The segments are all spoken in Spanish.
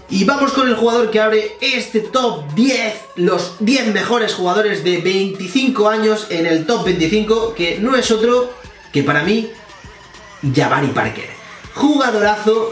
Y vamos con el jugador que abre este top 10, los 10 mejores jugadores de 25 años en el top 25, que no es otro que para mí, Jabari Parker. Jugadorazo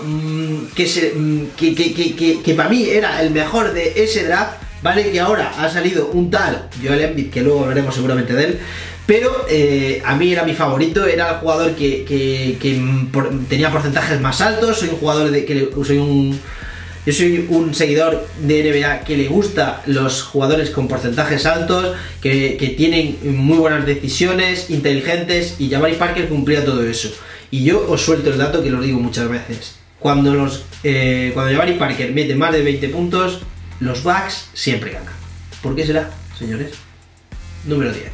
que para mí era el mejor de ese draft, ¿vale? Que ahora ha salido un tal Joel Embiid, que luego veremos seguramente de él. Pero a mí era mi favorito, era el jugador que tenía porcentajes más altos. Soy un jugador yo soy un seguidor de NBA que le gusta los jugadores con porcentajes altos, que tienen muy buenas decisiones, inteligentes, y Jabari Parker cumplía todo eso. Y yo os suelto el dato que lo digo muchas veces. Cuando Jabari Parker mete más de 20 puntos, los Bucks siempre ganan. ¿Por qué será, señores? Número 10.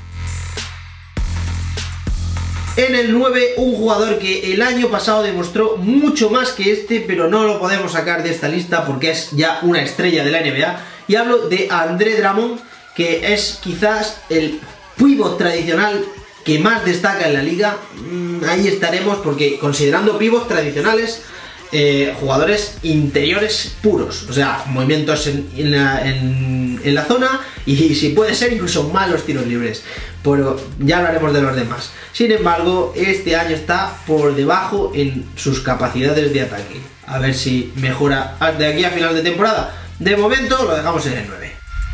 En el 9, un jugador que el año pasado demostró mucho más que este, pero no lo podemos sacar de esta lista porque es ya una estrella de la NBA. Y hablo de Andre Drummond, que es quizás el pívot tradicional que más destaca en la liga. Ahí estaremos porque, considerando pivots tradicionales, jugadores interiores puros, o sea, movimientos en la zona, y si puede ser incluso malos tiros libres, pero ya hablaremos de los demás. Sin embargo, este año está por debajo en sus capacidades de ataque. A ver si mejora de aquí a final de temporada. De momento lo dejamos en el 9.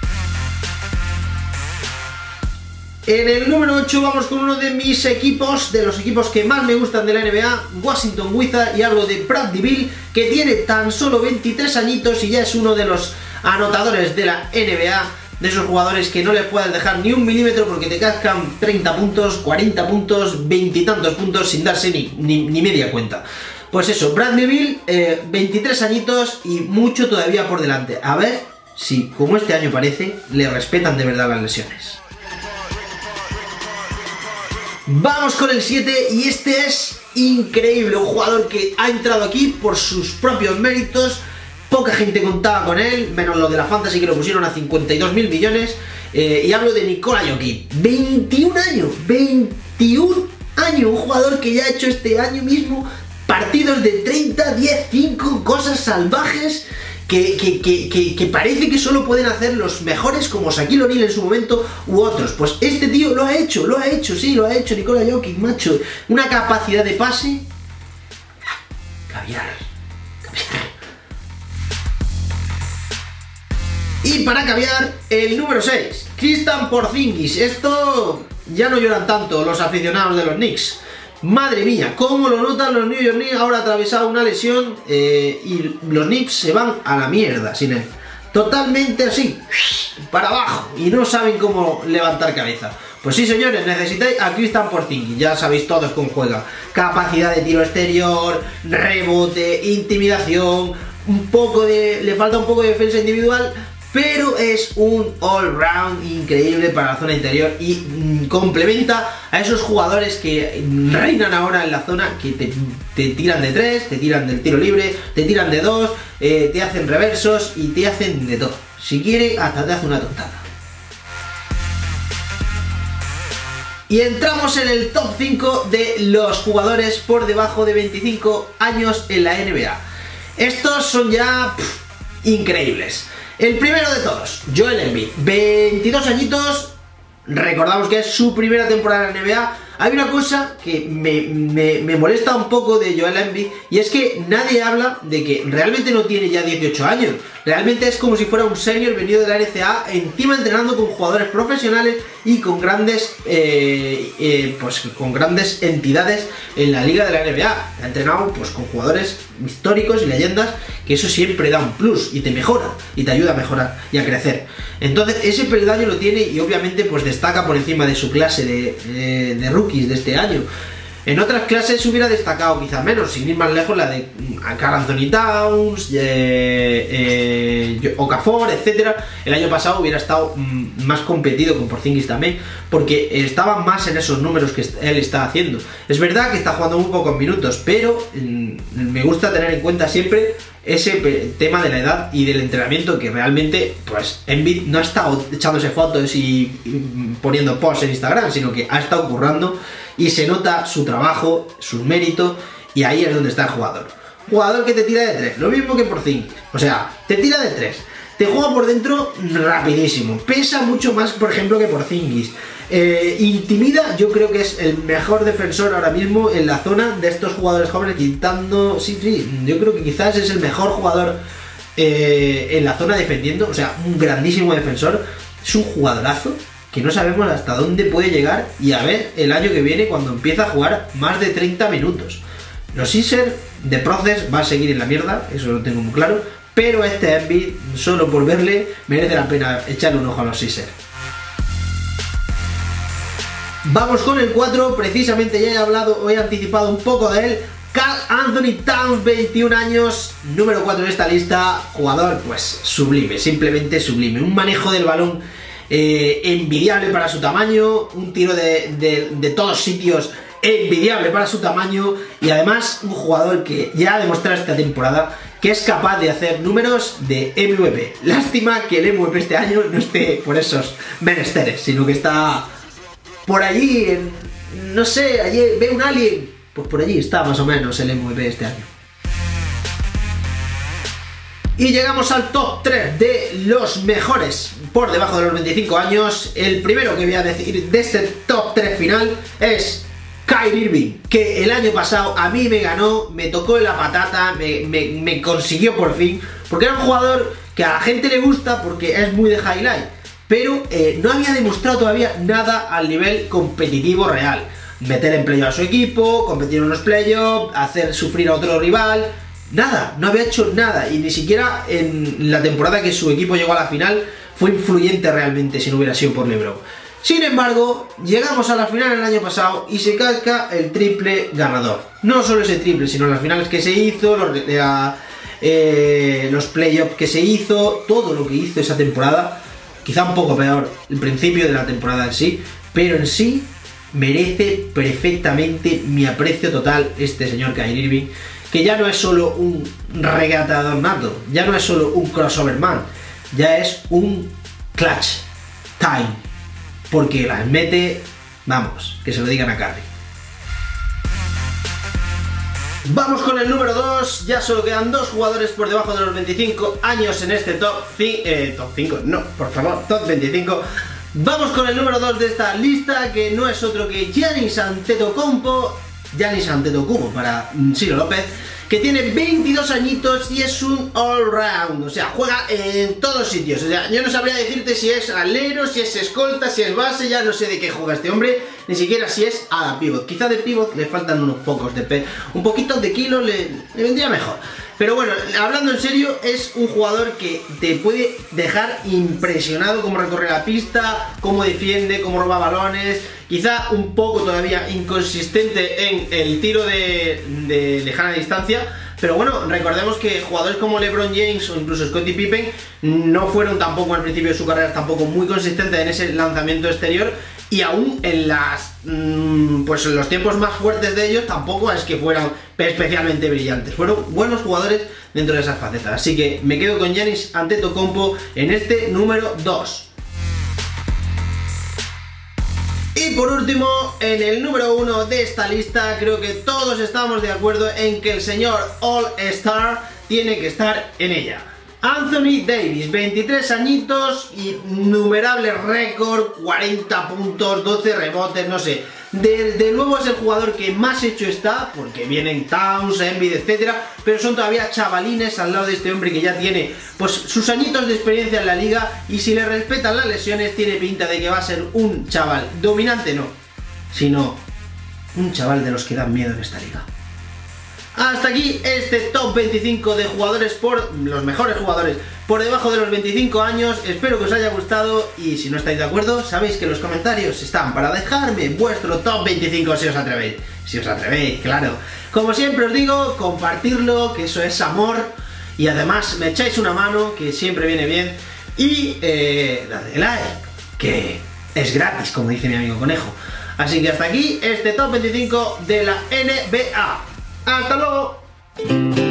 En el número 8 vamos con uno de mis equipos, de los equipos que más me gustan de la NBA, Washington Wizards, y hablo de Bradley Beal, que tiene tan solo 23 añitos y ya es uno de los anotadores de la NBA, de esos jugadores que no les puedes dejar ni un milímetro porque te cascan 30 puntos, 40 puntos, 20 y tantos puntos sin darse ni media cuenta. Pues eso, Bradley Beal, 23 añitos y mucho todavía por delante. A ver si, como este año parece, le respetan de verdad las lesiones. Vamos con el 7, y este es increíble, un jugador que ha entrado aquí por sus propios méritos. Poca gente contaba con él, menos los de la Fantasy, que lo pusieron a 52.000 millones. Y hablo de Nikola Jokic, 21 años, un jugador que ya ha hecho este año mismo partidos de 30, 10, 5, cosas salvajes que parece que solo pueden hacer los mejores, como Shaquille O'Neal en su momento u otros. Pues este tío lo ha hecho, Nikola Jokic, macho. Una capacidad de pase, caviar. Y para caviar, el número 6, Kristaps Porzingis. Esto ya no lloran tanto los aficionados de los Knicks. Madre mía, cómo lo notan los New York Knicks. Ahora ha atravesado una lesión y los Knicks se van a la mierda sin él. Totalmente así, para abajo, y no saben cómo levantar cabeza. Pues sí, señores, necesitáis a Kristaps Porzingis. Ya sabéis todos cómo juega. Capacidad de tiro exterior, rebote, intimidación, le falta un poco de defensa individual, pero es un all-round increíble para la zona interior y complementa a esos jugadores que reinan ahora en la zona, que te tiran de 3, te tiran del tiro libre, te tiran de 2, te hacen reversos y te hacen de todo. Si quiere, hasta te hace una tontada. Y entramos en el top 5 de los jugadores por debajo de 25 años en la NBA. Estos son ya increíbles. El primero de todos, Joel Embiid, 22 añitos, recordamos que es su primera temporada en la NBA. Hay una cosa que me molesta un poco de Joel Embiid, y es que nadie habla de que realmente no tiene ya 18 años. Realmente es como si fuera un senior venido de la NCAA, encima entrenando con jugadores profesionales y con grandes con grandes entidades en la liga de la NBA. Ha entrenado pues con jugadores históricos y leyendas, que eso siempre da un plus y te mejora y te ayuda a mejorar y a crecer. Entonces ese peldaño lo tiene y obviamente pues destaca por encima de su clase de rookies de este año. En otras clases hubiera destacado quizá menos, sin ir más lejos, la de Karl Anthony Towns, Okafor, etc. El año pasado hubiera estado más competido con Porzingis también, porque estaba más en esos números que él está haciendo. Es verdad que está jugando muy pocos minutos, pero me gusta tener en cuenta siempre ese tema de la edad y del entrenamiento, que realmente pues Embiid no ha estado echándose fotos y poniendo posts en Instagram, sino que ha estado currando y se nota su trabajo, su mérito, y ahí es donde está el jugador. jugador que te tira de 3, lo mismo que Porzingis. O sea, te tira de 3, te juega por dentro rapidísimo, pesa mucho más, por ejemplo, que Porzingis. Intimida, yo creo que es el mejor defensor ahora mismo en la zona de estos jugadores jóvenes, quitando... Sí, yo creo que quizás es el mejor jugador en la zona defendiendo, o sea, un grandísimo defensor. Es un jugadorazo que no sabemos hasta dónde puede llegar, y a ver el año que viene cuando empieza a jugar más de 30 minutos. Los Sixers de Process va a seguir en la mierda, eso lo tengo muy claro, pero este Embiid, solo por verle, merece la pena echarle un ojo a los Sixers. Vamos con el 4, precisamente ya he hablado o he anticipado un poco de él. Karl Anthony Towns, 21 años, número 4 de esta lista, jugador pues sublime, simplemente sublime. Un manejo del balón envidiable para su tamaño, un tiro de todos sitios envidiable para su tamaño, y además un jugador que ya ha demostrado esta temporada que es capaz de hacer números de MVP. Lástima que el MVP este año no esté por esos menesteres, sino que está por allí, no sé, allí ve un alien, pues por allí está más o menos el MVP este año. Y llegamos al top 3 de los mejores por debajo de los 25 años. El primero que voy a decir de este top 3 final es Kyrie Irving, que el año pasado a mí me ganó, me tocó en la patata, me consiguió por fin, porque era un jugador que a la gente le gusta porque es muy de highlight, pero no había demostrado todavía nada al nivel competitivo real. Meter en playoff a su equipo, competir en los playoffs, hacer sufrir a otro rival, nada, no había hecho nada, y ni siquiera en la temporada que su equipo llegó a la final fue influyente realmente si no hubiera sido por LeBron. Sin embargo, llegamos a la final el año pasado y se casca el triple ganador. No solo ese triple, sino las finales que se hizo, los playoffs que se hizo, todo lo que hizo esa temporada. Quizá un poco peor el principio de la temporada en sí, pero en sí merece perfectamente mi aprecio total este señor Kyrie Irving, que ya no es solo un regatador nato, ya no es solo un crossover man, ya es un clutch time. Porque las mete, vamos, que se lo digan a Curry. Vamos con el número 2, ya solo quedan 2 jugadores por debajo de los 25 años en este top 5, no, por favor, top 25. Vamos con el número 2 de esta lista, que no es otro que Giannis Antetokounmpo para Ciro López, que tiene 22 añitos y es un all-round, o sea, juega en todos sitios. O sea, yo no sabría decirte si es alero, si es escolta, si es base, ya no sé de qué juega este hombre, ni siquiera si es a pivot. Quizá de pivot le faltan unos pocos un poquito de kilo le vendría mejor. Pero bueno, hablando en serio, es un jugador que te puede dejar impresionado cómo recorre la pista, cómo defiende, cómo roba balones. Quizá un poco todavía inconsistente en el tiro de lejana distancia, pero bueno, recordemos que jugadores como LeBron James o incluso Scottie Pippen no fueron tampoco al principio de su carrera tampoco muy consistentes en ese lanzamiento exterior, y aún en pues en los tiempos más fuertes de ellos tampoco es que fueran especialmente brillantes. Fueron buenos jugadores dentro de esas facetas, así que me quedo con Giannis Antetokounmpo en este número 2. Y por último, en el número 1 de esta lista, creo que todos estamos de acuerdo en que el señor All-Star tiene que estar en ella. Anthony Davis, 23 añitos y numerable récord, 40 puntos, 12 rebotes, no sé. De nuevo es el jugador que más hecho está, porque vienen Towns, Embiid, etcétera, pero son todavía chavalines al lado de este hombre que ya tiene pues sus añitos de experiencia en la liga, y si le respetan las lesiones tiene pinta de que va a ser un chaval dominante, no, sino un chaval de los que dan miedo en esta liga. Hasta aquí este top 25 de jugadores los mejores jugadores por debajo de los 25 años. Espero que os haya gustado, y si no estáis de acuerdo, sabéis que los comentarios están para dejarme vuestro top 25 si os atrevéis. Si os atrevéis, claro. Como siempre os digo, compartirlo, que eso es amor, y además me echáis una mano, que siempre viene bien, y dadle like, que es gratis, como dice mi amigo Conejo. Así que hasta aquí este top 25 de la NBA. ¡Hasta luego!